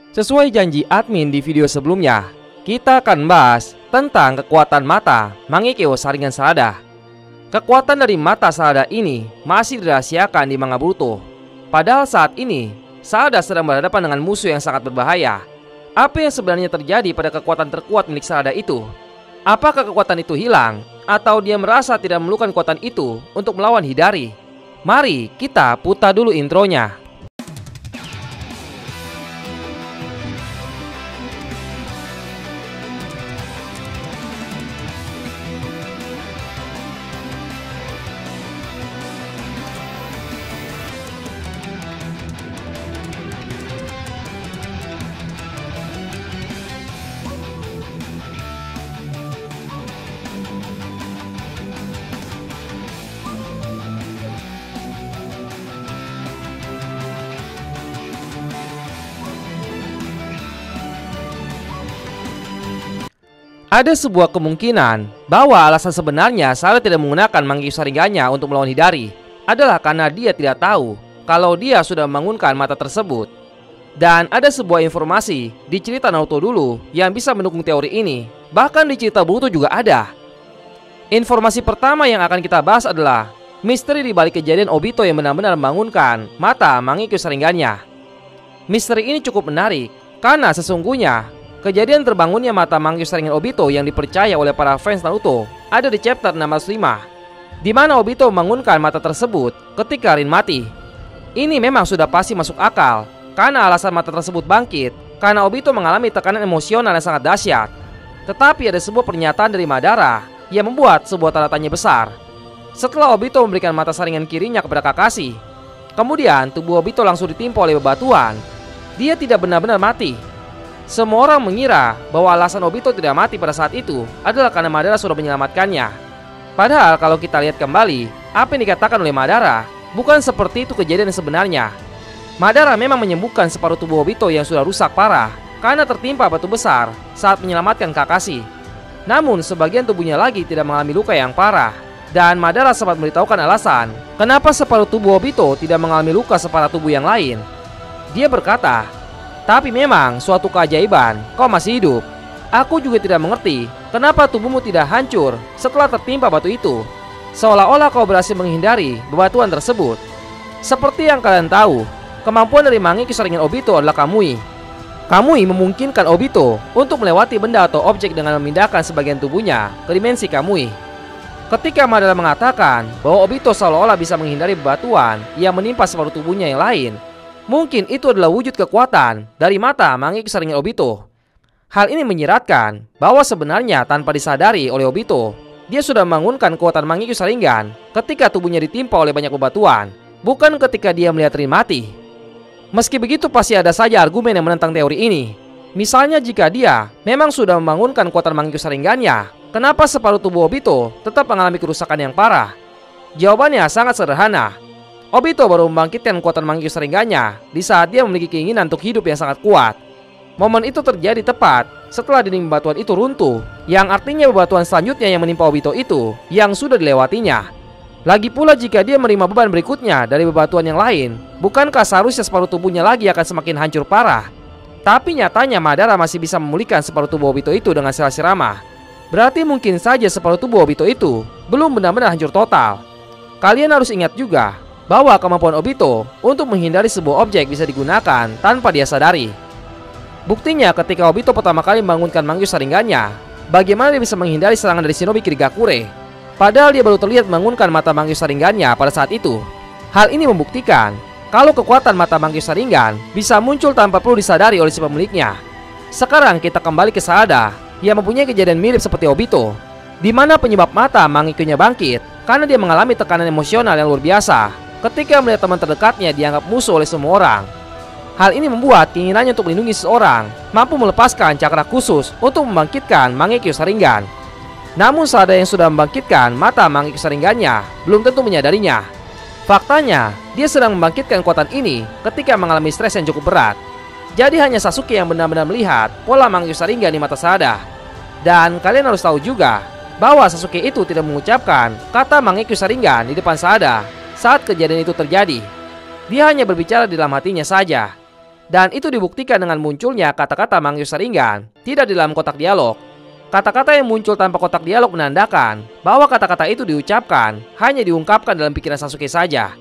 Sesuai janji admin di video sebelumnya, kita akan bahas tentang kekuatan mata Mangekyo Sharingan Sarada. Kekuatan dari mata Sarada ini masih dirahasiakan di manga Boruto. Padahal saat ini, Sarada sedang berhadapan dengan musuh yang sangat berbahaya. Apa yang sebenarnya terjadi pada kekuatan terkuat milik Sarada itu? Apakah kekuatan itu hilang? Atau dia merasa tidak memerlukan kekuatan itu untuk melawan Hidari? Mari kita putar dulu intronya. Ada sebuah kemungkinan bahwa alasan sebenarnya Sarada tidak menggunakan Mangekyo Sharingannya untuk melawan Hidari adalah karena dia tidak tahu kalau dia sudah membangunkan mata tersebut. Dan ada sebuah informasi di cerita Naruto dulu yang bisa mendukung teori ini. Bahkan di cerita Boruto juga ada. Informasi pertama yang akan kita bahas adalah misteri di balik kejadian Obito yang benar-benar membangunkan mata Mangekyo Sharingannya. Misteri ini cukup menarik karena sesungguhnya kejadian terbangunnya mata Mangekyo Sharingan Obito yang dipercaya oleh para fans Naruto ada di chapter 605, di mana Obito membangunkan mata tersebut ketika Rin mati. Ini memang sudah pasti masuk akal karena alasan mata tersebut bangkit karena Obito mengalami tekanan emosional yang sangat dahsyat. Tetapi ada sebuah pernyataan dari Madara yang membuat sebuah tanda tanya besar. Setelah Obito memberikan mata Sharingan kirinya kepada Kakashi, kemudian tubuh Obito langsung ditimpa oleh bebatuan. Dia tidak benar-benar mati. Semua orang mengira bahwa alasan Obito tidak mati pada saat itu adalah karena Madara sudah menyelamatkannya. Padahal kalau kita lihat kembali, apa yang dikatakan oleh Madara bukan seperti itu kejadian sebenarnya. Madara memang menyembuhkan separuh tubuh Obito yang sudah rusak parah karena tertimpa batu besar saat menyelamatkan Kakashi. Namun sebagian tubuhnya lagi tidak mengalami luka yang parah. Dan Madara sempat memberitahukan alasan kenapa separuh tubuh Obito tidak mengalami luka separah tubuh yang lain. Dia berkata, "Tapi memang suatu keajaiban, kau masih hidup. Aku juga tidak mengerti kenapa tubuhmu tidak hancur setelah tertimpa batu itu. Seolah-olah kau berhasil menghindari bebatuan tersebut. Seperti yang kalian tahu, kemampuan dari Mangekyo Sharingan Obito adalah Kamui. Kamui memungkinkan Obito untuk melewati benda atau objek dengan memindahkan sebagian tubuhnya ke dimensi Kamui. Ketika Madara mengatakan bahwa Obito seolah-olah bisa menghindari bebatuan yang menimpa separuh tubuhnya yang lain, mungkin itu adalah wujud kekuatan dari mata Mangekyo Sharingan Obito. Hal ini menyiratkan bahwa sebenarnya tanpa disadari oleh Obito, dia sudah membangunkan kekuatan Mangekyo Sharingan ketika tubuhnya ditimpa oleh banyak bebatuan, bukan ketika dia melihat Rin mati. Meski begitu pasti ada saja argumen yang menentang teori ini. Misalnya jika dia memang sudah membangunkan kekuatan Mangekyo Sharingannya, kenapa separuh tubuh Obito tetap mengalami kerusakan yang parah? Jawabannya sangat sederhana. Obito baru membangkitkan kekuatan Mangekyo Sharingannya di saat dia memiliki keinginan untuk hidup yang sangat kuat. Momen itu terjadi tepat setelah dinding bebatuan itu runtuh, yang artinya bebatuan selanjutnya yang menimpa Obito itu yang sudah dilewatinya. Lagi pula jika dia menerima beban berikutnya dari bebatuan yang lain, bukankah seharusnya separuh tubuhnya lagi akan semakin hancur parah? Tapi nyatanya Madara masih bisa memulihkan separuh tubuh Obito itu dengan sirah-sirama. Berarti mungkin saja separuh tubuh Obito itu belum benar-benar hancur total. Kalian harus ingat juga bahwa kemampuan Obito untuk menghindari sebuah objek bisa digunakan tanpa dia sadari. Buktinya ketika Obito pertama kali membangunkan Mangekyo Sharingannya, bagaimana dia bisa menghindari serangan dari Shinobi Kirigakure? Padahal dia baru terlihat membangunkan mata Mangekyo Sharingannya pada saat itu. Hal ini membuktikan kalau kekuatan mata Mangekyo Sharingan bisa muncul tanpa perlu disadari oleh si pemiliknya. Sekarang kita kembali ke Sarada yang mempunyai kejadian mirip seperti Obito, di mana penyebab mata Mangekyo-nya bangkit karena dia mengalami tekanan emosional yang luar biasa ketika melihat teman terdekatnya dianggap musuh oleh semua orang. Hal ini membuat keinginannya untuk melindungi seseorang mampu melepaskan cakra khusus untuk membangkitkan Mangekyo Sharingan. Namun Sarada yang sudah membangkitkan mata Mangekyo Sharingannya belum tentu menyadarinya. Faktanya, dia sedang membangkitkan kekuatan ini ketika mengalami stres yang cukup berat. Jadi hanya Sasuke yang benar-benar melihat pola Mangekyo Sharingan di mata Sarada. Dan kalian harus tahu juga bahwa Sasuke itu tidak mengucapkan kata Mangekyo Sharingan di depan Sarada saat kejadian itu terjadi. Dia hanya berbicara di dalam hatinya saja. Dan itu dibuktikan dengan munculnya kata-kata manggil Sharingan tidak di dalam kotak dialog. Kata-kata yang muncul tanpa kotak dialog menandakan bahwa kata-kata itu diucapkan hanya diungkapkan dalam pikiran Sasuke saja.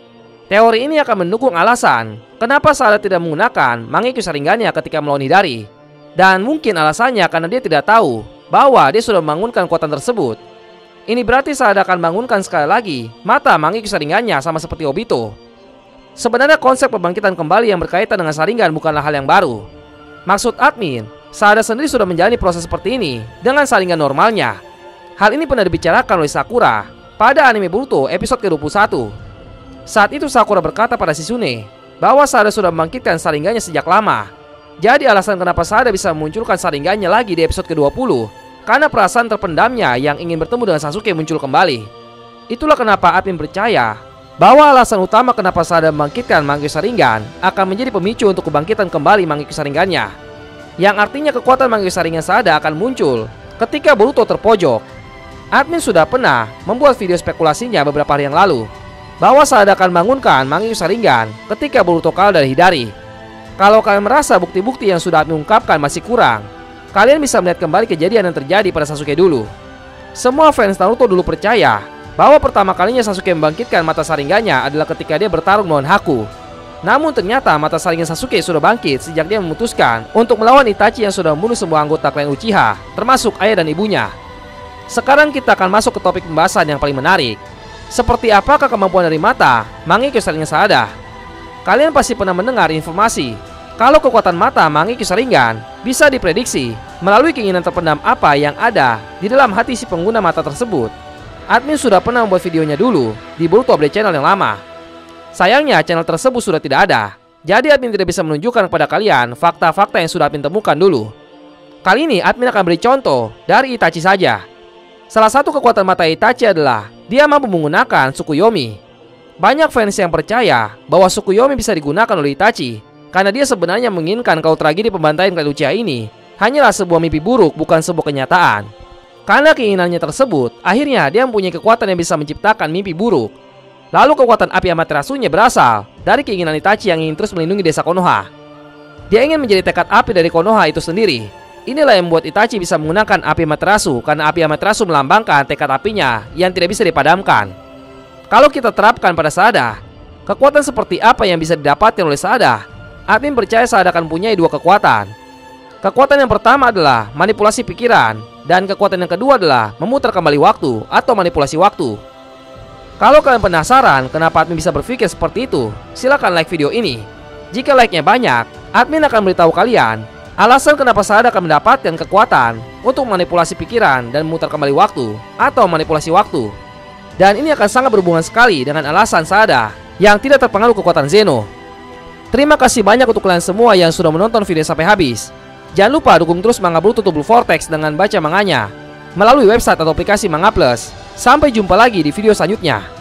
Teori ini akan mendukung alasan kenapa Sada tidak menggunakan Mangekyo Sharingannya ketika melawan Hidari. Dan mungkin alasannya karena dia tidak tahu bahwa dia sudah membangunkan kekuatan tersebut. Ini berarti Sada akan bangunkan sekali lagi mata Mangekyo Sharingannya sama seperti Obito. Sebenarnya konsep pembangkitan kembali yang berkaitan dengan Sharingan bukanlah hal yang baru. Maksud admin, Sada sendiri sudah menjalani proses seperti ini dengan Sharingan normalnya. Hal ini pernah dibicarakan oleh Sakura pada anime Boruto episode ke-21. Saat itu Sakura berkata pada Shizune bahwa Sada sudah membangkitkan Sharingannya sejak lama. Jadi alasan kenapa Sada bisa memunculkan Sharingannya lagi di episode ke-20 karena perasaan terpendamnya yang ingin bertemu dengan Sasuke muncul kembali. Itulah kenapa admin percaya bahwa alasan utama kenapa Sada membangkitkan Mangekyo Sharingan akan menjadi pemicu untuk kebangkitan kembali Mangekyo Sharingannya. Yang artinya kekuatan Mangekyo Sharingan Sada akan muncul ketika Boruto terpojok. Admin sudah pernah membuat video spekulasinya beberapa hari yang lalu bahwa Sada akan bangunkan Mangekyo Sharingan ketika Boruto kalah dari Hidari. Kalau kalian merasa bukti-bukti yang sudah admin ungkapkan masih kurang, kalian bisa melihat kembali kejadian yang terjadi pada Sasuke dulu. Semua fans Naruto dulu percaya bahwa pertama kalinya Sasuke membangkitkan mata Sharingannya adalah ketika dia bertarung melawan Haku. Namun ternyata mata Sharingan Sasuke sudah bangkit sejak dia memutuskan untuk melawan Itachi yang sudah membunuh semua anggota klan Uchiha, termasuk ayah dan ibunya. Sekarang kita akan masuk ke topik pembahasan yang paling menarik. Seperti apakah kemampuan dari mata Mangekyo Sharingan Sada? Kalian pasti pernah mendengar informasi kalau kekuatan mata Mangekyo Sharingan bisa diprediksi melalui keinginan terpendam apa yang ada di dalam hati si pengguna mata tersebut. Admin sudah pernah membuat videonya dulu di Boruto Update channel yang lama. Sayangnya channel tersebut sudah tidak ada, jadi admin tidak bisa menunjukkan kepada kalian fakta-fakta yang sudah admin temukan dulu. Kali ini admin akan beri contoh dari Itachi saja. Salah satu kekuatan mata Itachi adalah dia mampu menggunakan Tsukuyomi. Banyak fans yang percaya bahwa Tsukuyomi bisa digunakan oleh Itachi karena dia sebenarnya menginginkan kalau tragedi pembantaian klan Uchiha ini hanyalah sebuah mimpi buruk, bukan sebuah kenyataan. Karena keinginannya tersebut, akhirnya dia mempunyai kekuatan yang bisa menciptakan mimpi buruk. Lalu kekuatan api Amaterasu-nya berasal dari keinginan Itachi yang ingin terus melindungi desa Konoha. Dia ingin menjadi tekad api dari Konoha itu sendiri. Inilah yang membuat Itachi bisa menggunakan api Amaterasu karena api Amaterasu melambangkan tekad apinya yang tidak bisa dipadamkan. Kalau kita terapkan pada Sada, kekuatan seperti apa yang bisa didapatkan oleh Sada? Admin percaya Sada akan punya dua kekuatan. Kekuatan yang pertama adalah manipulasi pikiran, dan kekuatan yang kedua adalah memutar kembali waktu atau manipulasi waktu. Kalau kalian penasaran kenapa admin bisa berpikir seperti itu, silakan like video ini. Jika like-nya banyak, admin akan beritahu kalian alasan kenapa Sada akan mendapatkan kekuatan untuk manipulasi pikiran dan memutar kembali waktu atau manipulasi waktu. Dan ini akan sangat berhubungan sekali dengan alasan Sada yang tidak terpengaruh kekuatan Zeno. Terima kasih banyak untuk kalian semua yang sudah menonton video sampai habis. Jangan lupa dukung terus manga Boruto Double Vortex dengan baca manganya melalui website atau aplikasi Manga Plus. Sampai jumpa lagi di video selanjutnya.